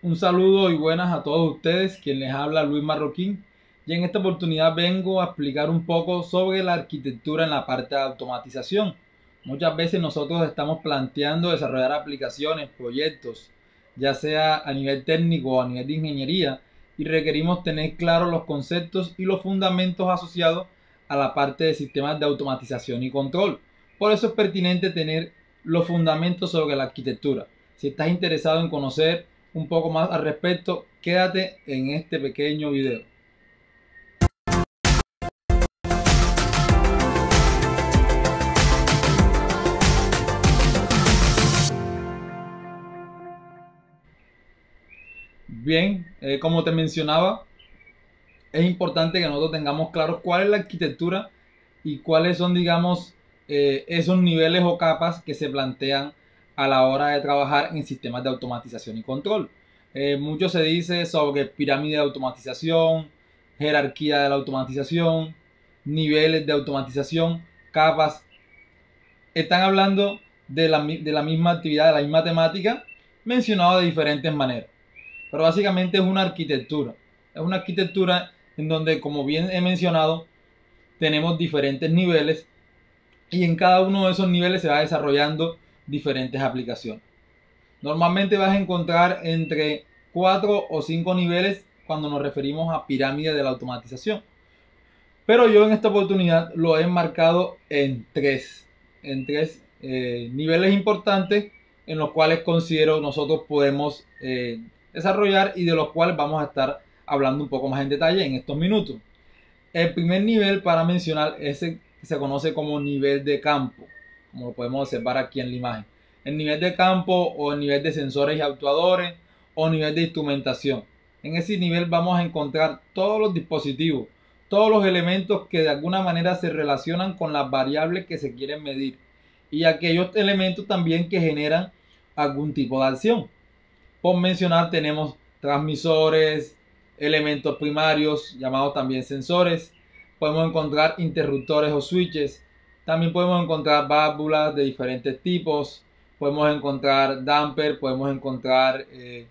Un saludo y buenas a todos ustedes, quien les habla Luis Marroquín, y en esta oportunidad vengo a explicar un poco sobre la arquitectura en la parte de automatización. Muchas veces nosotros estamos planteando desarrollar aplicaciones, proyectos, ya sea a nivel técnico o a nivel de ingeniería, y requerimos tener claros los conceptos y los fundamentos asociados a la parte de sistemas de automatización y control. Por eso es pertinente tener los fundamentos sobre la arquitectura. Si estás interesado en conocer un poco más al respecto, quédate en este pequeño video. Bien, como te mencionaba, es importante que nosotros tengamos claros cuál es la arquitectura y cuáles son, digamos, esos niveles o capas que se plantean a la hora de trabajar en sistemas de automatización y control. Mucho se dice sobre pirámide de automatización, jerarquía de la automatización, niveles de automatización, capas. Están hablando de la misma actividad, de la misma temática, mencionado de diferentes maneras. Pero básicamente es una arquitectura. Es una arquitectura en donde, como bien he mencionado, tenemos diferentes niveles y en cada uno de esos niveles se va desarrollando diferentes aplicaciones. Normalmente vas a encontrar entre 4 o 5 niveles cuando nos referimos a pirámide de la automatización. Pero yo en esta oportunidad lo he enmarcado en tres niveles importantes en los cuales considero nosotros podemos desarrollar y de los cuales vamos a estar hablando un poco más en detalle en estos minutos. El primer nivel para mencionar es el que se conoce como nivel de campo, como lo podemos observar aquí en la imagen. El nivel de campo o el nivel de sensores y actuadores o nivel de instrumentación. En ese nivel vamos a encontrar todos los dispositivos, todos los elementos que de alguna manera se relacionan con las variables que se quieren medir y aquellos elementos también que generan algún tipo de acción. Por mencionar tenemos transmisores, elementos primarios llamados también sensores. Podemos encontrar interruptores o switches. También podemos encontrar válvulas de diferentes tipos. Podemos encontrar damper, podemos encontrar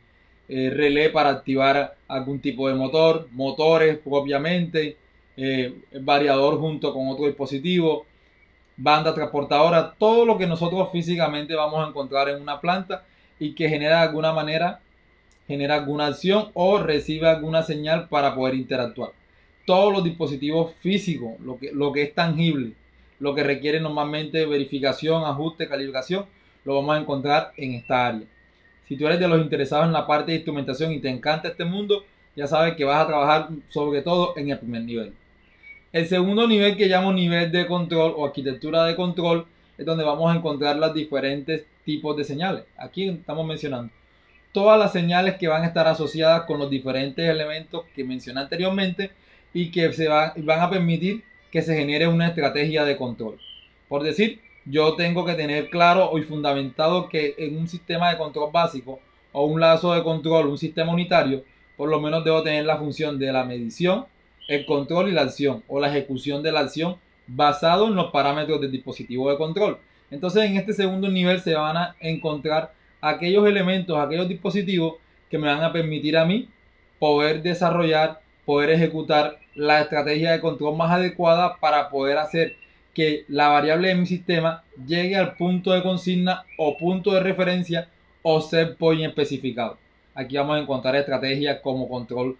relé para activar algún tipo de motor, motores propiamente, variador junto con otro dispositivo, banda transportadora, todo lo que nosotros físicamente vamos a encontrar en una planta y que genera de alguna manera, genera alguna acción o recibe alguna señal para poder interactuar. Todos los dispositivos físicos, lo que es tangible, lo que requiere normalmente verificación, ajuste, calibración, lo vamos a encontrar en esta área. Si tú eres de los interesados en la parte de instrumentación y te encanta este mundo, ya sabes que vas a trabajar sobre todo en el primer nivel. El segundo nivel, que llamo nivel de control o arquitectura de control, es donde vamos a encontrar los diferentes tipos de señales. Aquí estamos mencionando todas las señales que van a estar asociadas con los diferentes elementos que mencioné anteriormente y que van a permitir que se genere una estrategia de control. Por decir, yo tengo que tener claro y fundamentado que en un sistema de control básico o un lazo de control, un sistema unitario, por lo menos debo tener la función de la medición, el control y la acción o la ejecución de la acción basado en los parámetros del dispositivo de control. Entonces en este segundo nivel se van a encontrar aquellos elementos, aquellos dispositivos que me van a permitir a mí poder desarrollar, poder ejecutar la estrategia de control más adecuada para poder hacer que la variable de mi sistema llegue al punto de consigna o punto de referencia o set point especificado. Aquí vamos a encontrar estrategias como control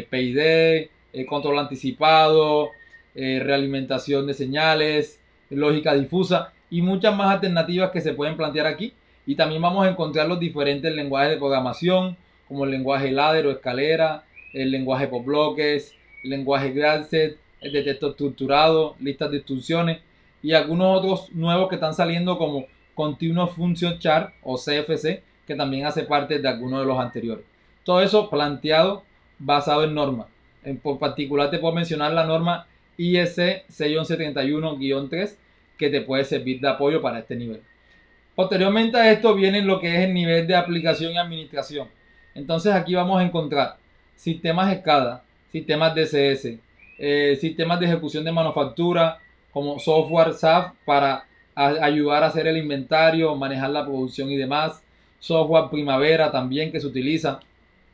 PID, control anticipado, realimentación de señales, lógica difusa y muchas más alternativas que se pueden plantear aquí. Y también vamos a encontrar los diferentes lenguajes de programación, como el lenguaje ladder o escalera, el lenguaje por bloques, el lenguaje gradset, el de texto estructurado, listas de instrucciones y algunos otros nuevos que están saliendo como Continuous Function Chart o CFC, que también hace parte de algunos de los anteriores. Todo eso planteado basado en normas. Por particular te puedo mencionar la norma IEC 61131-3 que te puede servir de apoyo para este nivel. Posteriormente a esto viene lo que es el nivel de aplicación y administración. Entonces aquí vamos a encontrar sistemas SCADA, sistemas DCS, sistemas de ejecución de manufactura como software SAP para ayudar a hacer el inventario, manejar la producción y demás. Software Primavera también que se utiliza.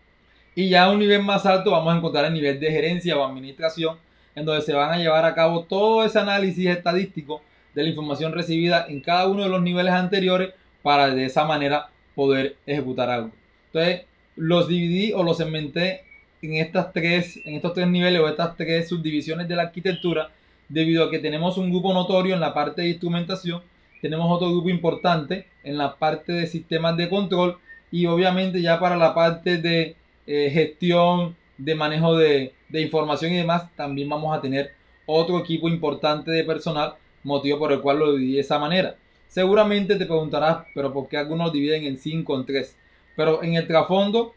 Y ya a un nivel más alto vamos a encontrar el nivel de gerencia o administración, en donde se van a llevar a cabo todo ese análisis estadístico de la información recibida en cada uno de los niveles anteriores para de esa manera poder ejecutar algo. Entonces, los dividí o los segmenté en estos tres niveles o estas tres subdivisiones de la arquitectura, debido a que tenemos un grupo notorio en la parte de instrumentación, tenemos otro grupo importante en la parte de sistemas de control, y obviamente ya para la parte de gestión, de manejo de información y demás, también vamos a tener otro equipo importante de personal, motivo por el cual lo dividí de esa manera. Seguramente te preguntarás, pero ¿por qué algunos dividen en 5 o en 3? Pero en el trasfondo,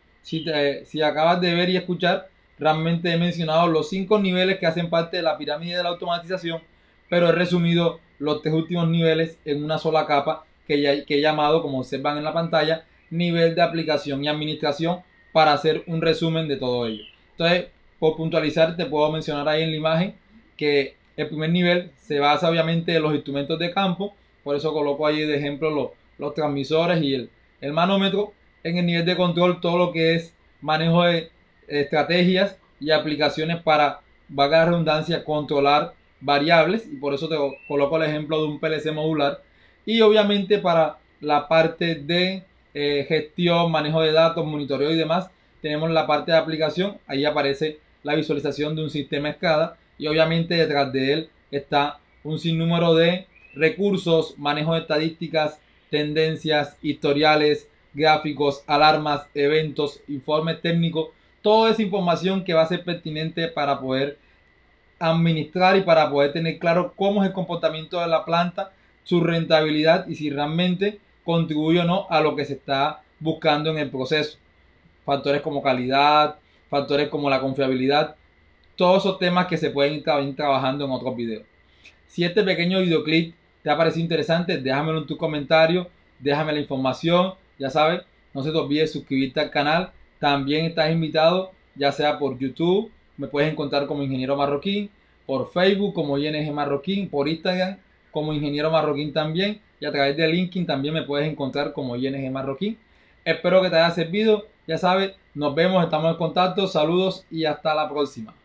si acabas de ver y escuchar, realmente he mencionado los 5 niveles que hacen parte de la pirámide de la automatización, pero he resumido los 3 últimos niveles en una sola capa que he llamado, como observan en la pantalla, nivel de aplicación y administración, para hacer un resumen de todo ello. Entonces, por puntualizar, te puedo mencionar ahí en la imagen que el primer nivel se basa obviamente en los instrumentos de campo, por eso coloco ahí de ejemplo los transmisores y el manómetro. En el nivel de control, todo lo que es manejo de estrategias y aplicaciones para, valga la redundancia, controlar variables, y por eso te coloco el ejemplo de un PLC modular. Y obviamente para la parte de gestión, manejo de datos, monitoreo y demás, tenemos la parte de aplicación. Ahí aparece la visualización de un sistema SCADA, y obviamente detrás de él está un sinnúmero de recursos, manejo de estadísticas, tendencias, historiales, gráficos, alarmas, eventos, informes técnicos, toda esa información que va a ser pertinente para poder administrar y para poder tener claro cómo es el comportamiento de la planta, su rentabilidad y si realmente contribuye o no a lo que se está buscando en el proceso. Factores como calidad, factores como la confiabilidad, todos esos temas que se pueden ir trabajando en otros videos. Si este pequeño videoclip te ha parecido interesante, déjamelo en tus comentarios, déjame la información, ya sabes, no se te olvide suscribirte al canal. También estás invitado, ya sea por YouTube, me puedes encontrar como Ingeniero Marroquín, por Facebook como ING Marroquín, por Instagram como Ingeniero Marroquín también, y a través de LinkedIn también me puedes encontrar como ING Marroquín. Espero que te haya servido, ya sabes, nos vemos, estamos en contacto, saludos y hasta la próxima.